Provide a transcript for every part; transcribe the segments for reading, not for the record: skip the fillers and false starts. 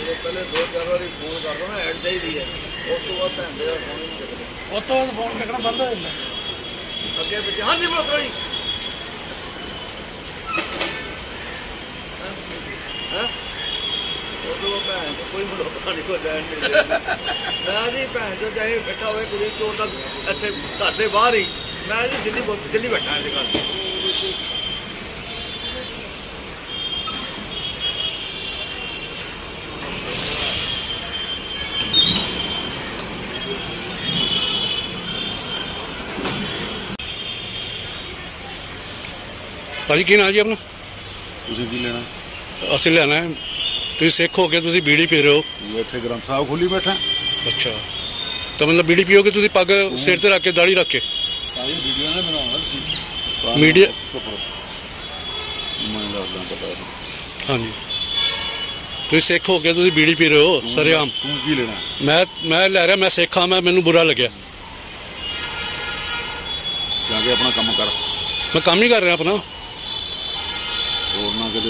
पहले 2-4 बार फोन कर दो ना, ऐड चाहिए है, उस तो बाद भैन दे फोन ही नहीं चुकते, उस तो बाद फोन चुकना बंद हो जाता अगे पिछे। हाँ जी बलोत्रा जी, भैन को कोई बलोत्रा नहीं, कोई लैन नहीं मैं जी भैन जो चाहे बैठा हुए कुछ चोर तक इतने घर के बाहर ही मैं जी दिल्ली बैठा इस गल भाजी की नाम जी अपना? ਤੁਸੀਂ ਕੀ ਲੈਣਾ? ਅਸੀਂ ਲੈਣਾ ਹੈ। ਤੁਸੀਂ ਸਿੱਖ ਹੋ ਕੇ ਤੁਸੀਂ ਬੀੜੀ ਪੀ ਰਹੇ ਹੋ? ਇੱਥੇ ਗ੍ਰੰਥ ਸਾਹਿਬ ਖੋਲੀ ਬੈਠਾ। ਅੱਛਾ, ਤਾਂ ਮਤਲਬ ਬੀੜੀ ਪੀਓਗੇ ਤੁਸੀਂ ਪੱਗ ਸਿਰ ਤੇ ਰੱਖ ਕੇ ਦਾੜੀ ਰੱਖ ਕੇ? ਸਾਰੀ ਵੀਡੀਓ ਨੇ ਬਣਾਉਣਾ ਤੁਸੀਂ ਮੀਡੀਆ ਮੈਂ ਦੱਸਦਾ ਪਤਾ। ਹਾਂਜੀ, ਤੁਸੀਂ ਸਿੱਖ ਹੋ ਕੇ ਤੁਸੀਂ ਬੀੜੀ ਪੀ ਰਹੇ ਹੋ ਸਰੇਆਮ। ਤੂੰ ਕੀ ਲੈਣਾ? ਮੈਂ ਲੈ ਰਿਹਾ, ਮੈਂ ਸਿੱਖ ਹਾਂ, ਮੈਨੂੰ ਬੁਰਾ ਲੱਗਿਆ। ਜਾ ਕੇ ਆਪਣਾ ਕੰਮ ਕਰ। ਮੈਂ ਕੰਮ ਹੀ ਕਰ ਰਿਹਾ ਆਪਣਾ। ਹੋਰ ਨਾ ਕਿਤੇ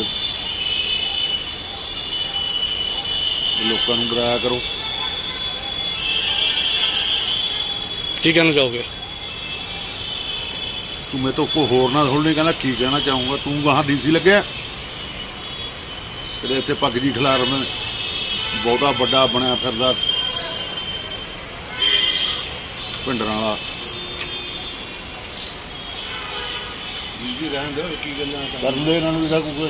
ਲੋਕਾਂ ਨੂੰ ਡਰਾਇਆ ਕਰੋ। ਕੀ ਕਹਿਣਾ ਚਾਹੋਗੇ? ਤੂੰ ਮੇਰੇ ਤੋਂ ਕੋਈ ਹੋਰ ਨਾ ਥੋੜ੍ਹੀ ਕਹਿੰਦਾ ਕੀ ਕਹਿਣਾ ਚਾਹੂੰਗਾ। ਤੂੰ ਗਾਹਾਂ ਡੀਸੀ ਲੱਗਿਆ ਕਿਤੇ ਇੱਥੇ ਪੱਗ ਜੀ ਖਿਲਾਰ ਬਹੁਤਾ ਵੱਡਾ ਬਣਿਆ ਫਿਰਦਾ ਭਿੰਡਰਾਂ ਵਾਲਾ। ਜੀ ਰਹਿਣ ਦੇ, ਕੀ ਗੱਲਾਂ ਕਰ ਲੈ ਇਹਨਾਂ ਨੂੰ ਜਿਹੜਾ ਕੋਈ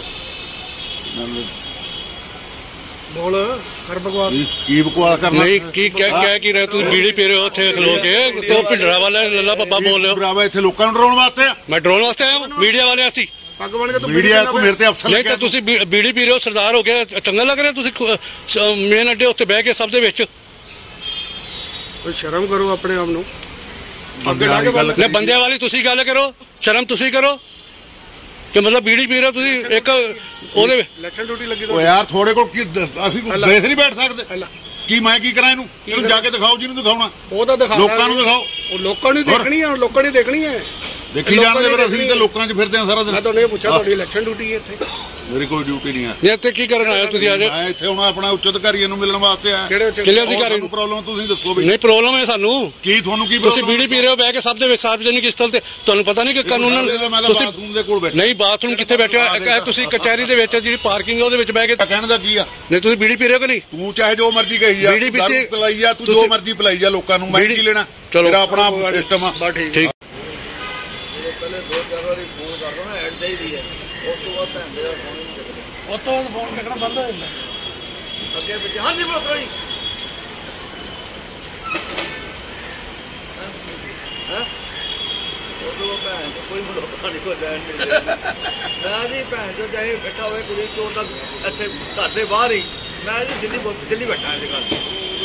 बोल कर बकवास। की बकवास करना? नहीं की क्या रहे तुम बीड़ी पी रहे हो थे खलो के तो भिंडरा वाले लल्ला पप्पा बोल रहे हो? भरावा इत्थे लोकां नूं डराउण वास्ते मैं डराउण वास्ते आया मीडिया वाले असी पग बन के तो मीडिया को मेरे ते अफसर नहीं तो तुसी बीड़ी पी रहे हो सरदार हो गया चंगा लग रहा तुसी मेन अड्डे उत्ते बह के सब दे विच कोई शर्म करो अपने आप नूं। नहीं बंदे वाली तुसी गल करो, शर्म तुसी करो कि मतलब बीड़ी पी रहे हो तुसी एक ओदे इलेक्शन ड्यूटी लगी तो यार थोड़े को की ਅਸੀਂ ਕੋਈ ਬੈਠ ਨਹੀਂ ਬੈਠ ਸਕਦੇ ਕੀ ਮੈਂ ਕੀ ਕਰਾਂ ਇਹਨੂੰ ਜਾ ਕੇ ਦਿਖਾਓ ਜਿਹਨੂੰ ਦਿਖਾਉਣਾ ਉਹ ਤਾਂ ਦਿਖਾ ਲੋਕਾਂ ਨੂੰ ਦਿਖਾਓ। ਉਹ ਲੋਕਾਂ ਨੂੰ ਦੇਖਣੀ ਹੈ, ਲੋਕਾਂ ਨੇ ਦੇਖਣੀ ਹੈ, ਦੇਖੀ ਜਾਣਦੇ ਫਿਰ ਅਸੀਂ ਤਾਂ ਲੋਕਾਂ 'ਚ ਫਿਰਦੇ ਆ ਸਾਰਾ ਦਿਨ। ਮੈਂ ਤੁਹਾਨੂੰ ਇਹ ਪੁੱਛਿਆ ਤੁਹਾਡੀ ਇਲੈਕਸ਼ਨ ਡਿਊਟੀ ਹੈ ਇੱਥੇ? ਮੇਰੀ ਕੋਈ ਡਿਊਟੀ ਨਹੀਂ ਹੈ। ਇਹ ਇੱਥੇ ਕੀ ਕਰਨ ਆਏ ਤੁਸੀਂ ਅੱਜ? ਮੈਂ ਇੱਥੇ ਹੁਣ ਆਪਣਾ ਉੱਚ ਅਧਿਕਾਰੀਆਂ ਨੂੰ ਮਿਲਣ ਵਾਸਤੇ ਆਇਆ। ਕਿਹੜੇ ਅਧਿਕਾਰੀ ਨੂੰ? ਪ੍ਰੋਬਲਮ ਤੁਸੀਂ ਦੱਸੋ ਵੀ। ਨਹੀਂ ਪ੍ਰੋਬਲਮ ਹੈ ਸਾਨੂੰ। ਕੀ ਤੁਹਾਨੂੰ ਕੀ ਤੁਸੀਂ ਬੀੜੀ ਪੀ ਰਹੇ ਹੋ ਬਹਿ ਕੇ ਸਭ ਦੇ ਵਿੱਚ ਸਾਰਵਜਨਿਕ ਸਥਲ ਤੇ ਤੁਹਾਨੂੰ ਪਤਾ ਨਹੀਂ ਕਿ ਕਾਨੂੰਨ ਤੁਸੀਂ ਬਾਥਰੂਮ ਦੇ ਕੋਲ ਬੈਠੇ? ਨਹੀਂ ਬਾਥਰੂਮ ਕਿੱਥੇ ਬੈਠੇ ਹੋ ਤੁਸੀਂ? ਕਚਹਿਰੀ ਦੇ ਵਿੱਚ ਜਿਹੜੀ ਪਾਰਕਿੰਗ ਉਹਦੇ ਵਿੱਚ ਬਹਿ ਕੇ ਕਹਿਣ ਦਾ ਕੀ ਆ? ਨਹੀਂ ਤੁਸੀਂ ਬੀੜੀ ਪੀ ਰਹੇ ਹੋ ਕਿ ਨਹੀਂ? ਤੂੰ ਚਾਹੇ ਜੋ ਮਰਜ਼ੀ ਕਹੀ ਜਾ, ਬੀੜੀ ਪੀਤੀ ਪਿਲਾਈ ਜਾ, ਤੂੰ ਜੋ ਮਰਜ਼ੀ ਪਿਲਾਈ ਜਾ ਲੋਕਾਂ ਨੂੰ, ਮੈਂ ਕੀ ਲੈਣਾ? ਤੇਰਾ ਆਪਣਾ ਸਿਸਟਮ ਆ। ਠੀਕ पहले 2-4 बार फोन कर दो ना, ऐड चाहिए है, उस तो बाद भैन दे फोन ही नहीं चुकते, उस तो बाद फोन चुकना बंद हो जाता अगे पिछे। हाँ जी बलोत्रा जी, भैन को कोई बलोत्रा नहीं, कोई लैन नहीं मैं जी भैन जो चाहे बैठा हुए कुछ चोर तक इतने घर के बाहर ही मैं जी दिल्ली बैठा इस गल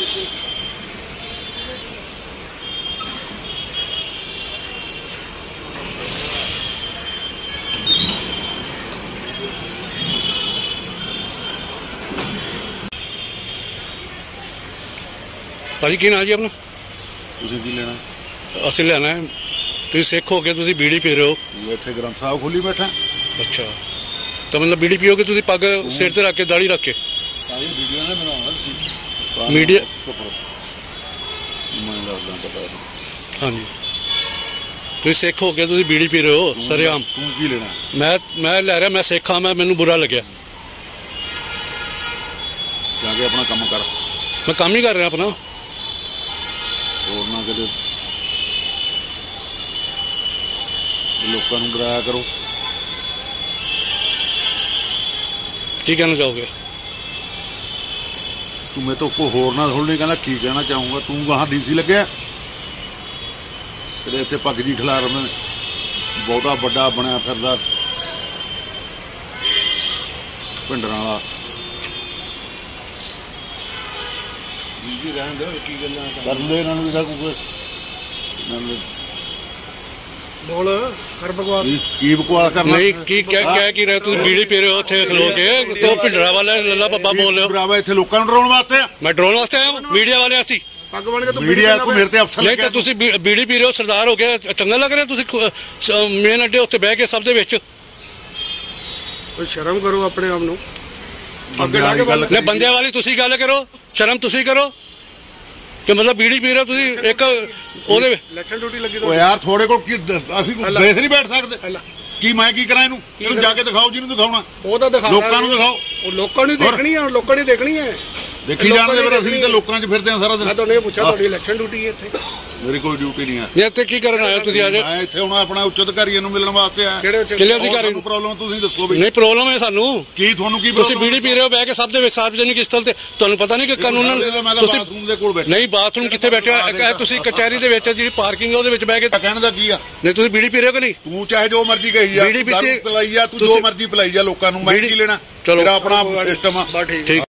ਭਾਜੀ ਕੀ ਨਾਮ ਜੀ ਆਪਣਾ? ਤੁਸੀਂ ਕੀ ਲੈਣਾ? ਅਸੀਂ ਲੈਣਾ ਹੈ। ਤੁਸੀਂ ਸਿੱਖ ਹੋ ਕੇ ਤੁਸੀਂ ਬੀੜੀ ਪੀ ਰਹੇ ਹੋ? ਇੱਥੇ ਗ੍ਰੰਥ ਸਾਹਿਬ ਖੋਲੀ ਬੈਠਾ। ਅੱਛਾ, ਤਾਂ ਮਤਲਬ ਬੀੜੀ ਪੀਓਗੇ ਤੁਸੀਂ ਪੱਗ ਸਿਰ ਤੇ ਰੱਖ ਕੇ ਦਾੜੀ ਰੱਖ ਕੇ? ਸਾਰੀ ਵੀਡੀਓ ਨੇ ਬਣਾਉਣਾ ਤੁਸੀਂ ਮੀਡੀਆ ਮੈਂ ਦੱਸਦਾ ਪਤਾ। ਹਾਂਜੀ, ਤੁਸੀਂ ਸਿੱਖ ਹੋ ਕੇ ਤੁਸੀਂ ਬੀੜੀ ਪੀ ਰਹੇ ਹੋ ਸਰੇਆਮ। ਤੂੰ ਕੀ ਲੈਣਾ? ਮੈਂ ਲੈ ਰਿਹਾ, ਮੈਂ ਸਿੱਖ ਹਾਂ, ਮੈਨੂੰ ਬੁਰਾ ਲੱਗਿਆ। ਜਾ ਕੇ ਆਪਣਾ ਕੰਮ ਕਰ। ਮੈਂ ਕੰਮ ਹੀ ਕਰ ਰਿਹਾ ਆਪਣਾ। ਹੋਰ ਨਾ ਕਿਤੇ ਲੋਕਾਂ ਨੂੰ ਡਰਾਇਆ ਕਰੋ। ਕੀ ਕਹਿਣਾ ਚਾਹੋਗੇ? ਤੂੰ ਮੇਰੇ ਤੋਂ ਕੋਈ ਹੋਰ ਨਾ ਥੋੜ੍ਹੀ ਕਹਿੰਦਾ ਕੀ ਕਹਿਣਾ ਚਾਹੂੰਗਾ। ਤੂੰ ਗਾਹਾਂ ਡੀਸੀ ਲੱਗਿਆ ਕਿਤੇ ਇੱਥੇ ਪੱਗ ਜੀ ਖਿਲਾਰ ਬਹੁਤਾ ਵੱਡਾ ਬਣਿਆ ਫਿਰਦਾ ਭਿੰਡਰਾਂ ਵਾਲਾ। ਜੀ ਰਹਿਣ ਦੇ, ਕੀ ਗੱਲਾਂ ਕਰ ਲੈ ਇਹਨਾਂ ਨੂੰ ਜਿਹੜਾ ਕੋਈ बोल कर बकवास। की बकवास करना? नहीं की क्या रहे तुम बीड़ी पी रहे हो थे खलो के तो भिंडरा वाले लल्ला पप्पा बोल रहे हो? भरावा इत्थे लोकां नूं डराउण वास्ते मैं डराउण वास्ते आया मीडिया वाले असी पग बन के तो मीडिया को मेरे ते अफसर नहीं तो तुसी बीड़ी पी रहे हो सरदार हो गया चंगा लग रहा तुसी मेन अड्डे उत्ते बह के सब दे विच कोई शर्म करो अपने आप नूं। ਲੈ ਬੰਦਿਆਂ ਵਾਲੀ ਤੁਸੀਂ ਗੱਲ ਕਰੋ, ਸ਼ਰਮ ਤੁਸੀਂ ਕਰੋ ਕਿ ਮਤਲਬ ਬੀੜੀ ਪੀ ਰਹੇ ਹੋ ਤੁਸੀਂ ਇੱਕ ਉਹਦੇ ਇਲੈਕਸ਼ਨ ਡਿਊਟੀ ਲੱਗੀ ਓ ਯਾਰ ਥੋੜੇ ਕੋਲ ਕੀ ਅਸੀਂ ਦੇਖ ਨਹੀਂ ਬੈਠ ਸਕਦੇ ਕੀ ਮੈਂ ਕੀ ਕਰਾਂ ਇਹਨੂੰ ਜਾ ਕੇ ਦਿਖਾਓ ਜਿਹਨੂੰ ਦਿਖਾਉਣਾ ਉਹ ਤਾਂ ਦਿਖਾ ਲੋਕਾਂ ਨੂੰ ਦਿਖਾਓ ਉਹ ਲੋਕਾਂ ਨੂੰ ਦੇਖਣੀ ਹੈ ਲੋਕਾਂ ਨੇ ਦੇਖਣੀ ਹੈ ਦੇਖੀ ਜਾਣਦੇ ਫਿਰ ਅਸੀਂ ਤਾਂ ਲੋਕਾਂ 'ਚ ਫਿਰਦੇ ਆ ਸਾਰਾ ਦਿਨ ਮੈਂ ਤੁਹਾਨੂੰ ਇਹ ਪੁੱਛਿਆ ਤੁਹਾਡੀ ਇਲੈਕਸ਼ਨ ਡਿਊਟੀ ਹੈ ਇੱਥੇ ਮੇਰੀ ਕੋਈ ਡਿਊਟੀ ਨਹੀਂ ਹੈ ਨਹੀਂ ਇੱਥੇ ਕੀ ਕਰਨ ਆਏ ਹੋ ਤੁਸੀਂ ਅੱਜ ਮੈਂ ਇੱਥੇ ਹੁਣ ਆਪਣਾ ਉੱਚ ਅਧਿਕਾਰੀਆਂ ਨੂੰ ਮਿਲਣ ਵਾਸਤੇ ਆਇਆ ਕਿਹੜੇ ਅਧਿਕਾਰੀ ਨੂੰ ਪ੍ਰੋਬਲਮ ਤੁਸੀਂ ਦੱਸੋ ਵੀ ਨਹੀਂ ਪ੍ਰੋਬਲਮ ਹੈ ਸਾਨੂੰ ਕੀ ਤੁਹਾਨੂੰ ਕੀ ਤੁਸੀਂ ਬੀੜੀ ਪੀ ਰਹੇ ਹੋ ਬਹਿ ਕੇ ਸਭ ਦੇ ਵਿੱਚ ਸਾਰਵਜਨਿਕ ਸਥਲ ਤੇ ਤੁਹਾਨੂੰ ਪਤਾ ਨਹੀਂ ਕਿ ਕਾਨੂੰਨ ਤੁਸੀਂ ਬਾਥਰੂਮ ਦੇ ਕੋਲ ਬੈਠੇ ਨਹੀਂ ਬਾਥਰੂਮ ਕਿੱਥੇ ਬੈਠੇ ਹੋ ਤੁਸੀਂ ਕਚਹਿਰੀ ਦੇ ਵਿੱਚ ਜਿਹੜੀ ਪਾਰਕਿੰਗ ਉਹਦੇ ਵਿੱਚ ਬਹਿ ਕੇ ਕਹਿਣ ਦਾ ਕੀ ਆ ਨਹੀਂ ਤੁਸੀਂ ਬੀੜੀ ਪੀ ਰਹੇ ਹੋ ਕਿ ਨਹੀਂ ਤੂੰ ਚਾਹੇ ਜੋ ਮਰਜ਼ੀ ਕਹੀ ਜਾ ਬੀੜੀ ਪੀਤੀ ਪਿਲਾਈ ਜਾ ਤੂੰ ਜੋ ਮਰਜ਼ੀ ਪਿਲਾਈ ਜਾ ਲੋਕਾਂ ਨੂੰ ਮੈਂ ਕੀ ਲੈਣਾ ਚਲੋ ਮੇਰਾ ਆਪਣਾ ਸਿਸਟਮ ਆ ਠੀਕ